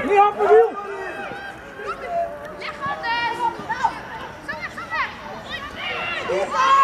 Niet aan het wiel! Leg handen! Zo weg, zo weg!